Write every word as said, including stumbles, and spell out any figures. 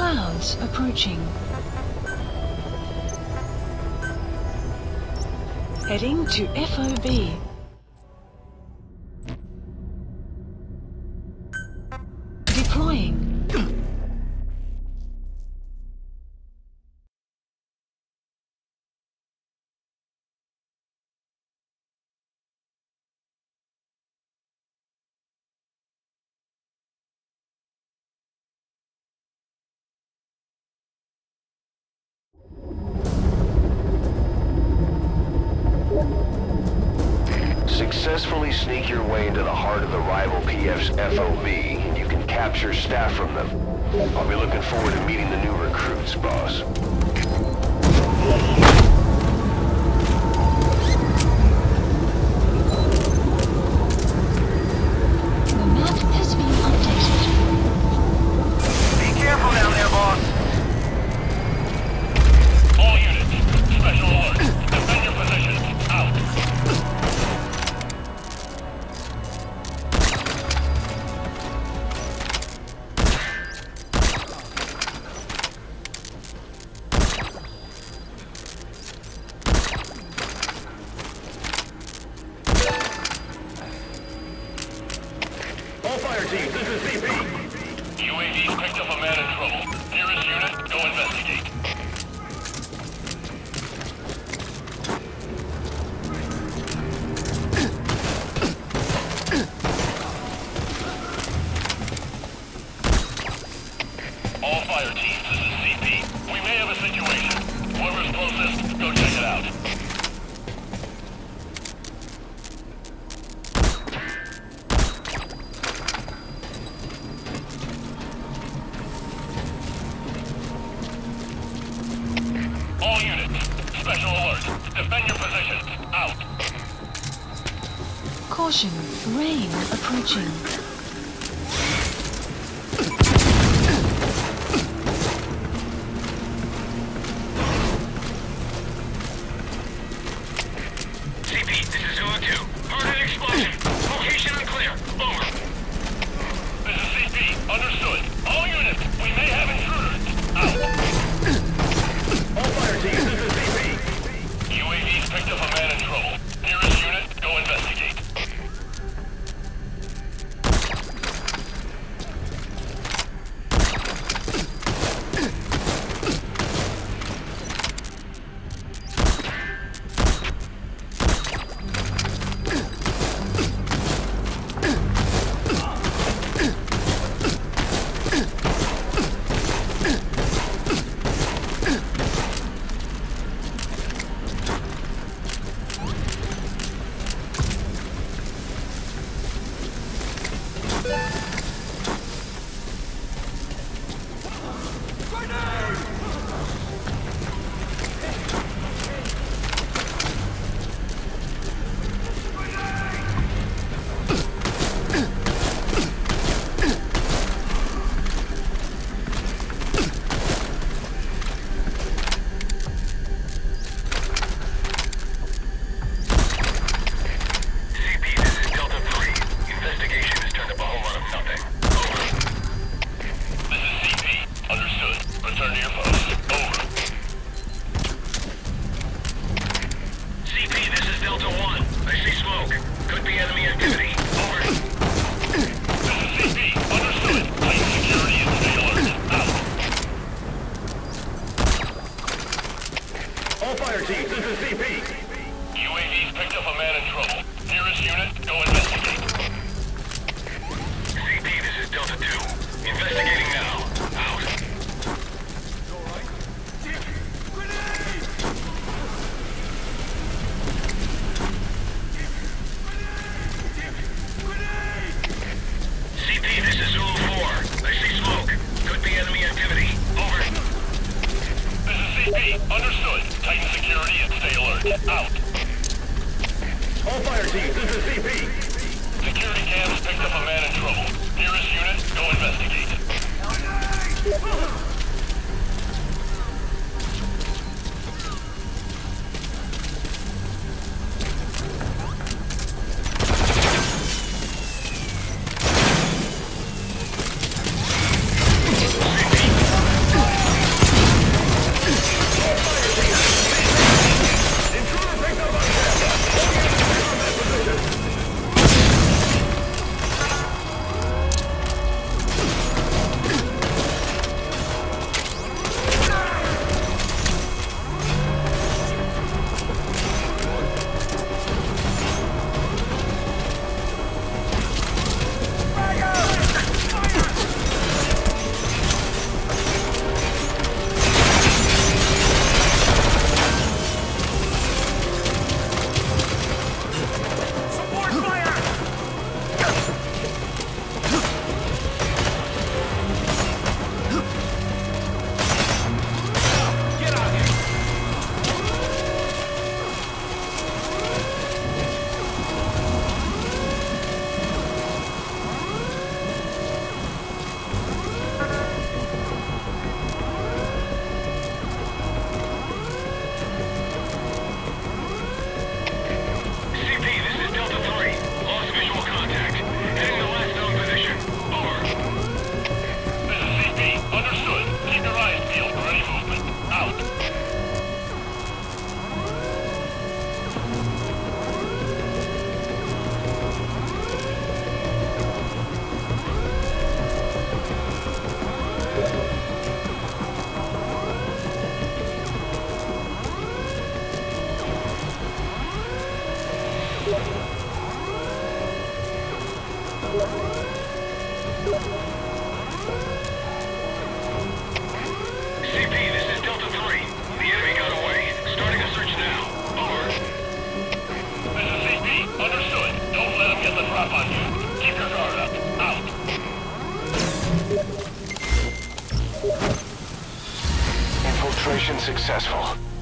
Clouds approaching. Heading to F O B. Deploying. Successfully sneak your way into the heart of the rival P F's F O B, and you can capture staff from them. I'll be looking forward to meeting the new recruits, boss. The map has been updated. Be careful down there, boss. All units, special alert. Defend your positions. Out. All fire teams, this is C P. U A V's picked up a man in trouble. Nearest unit, go investigate. All fire teams, this is C P. We may have a situation. Whoever's closest, go check it out. All units, special alert. Defend your positions. Out. Caution, rain approaching. C P, this is Zulu two. Heard an explosion. Location unclear. Over. This is C P. Understood. All units, we may have intruders. Out. All fire teams, this is C P. U A V's picked up a man in trouble. Nearest unit, go investigate. teams, this is C P. Security cams picked up a man in trouble. Nearest unit, go investigate. Infiltration successful.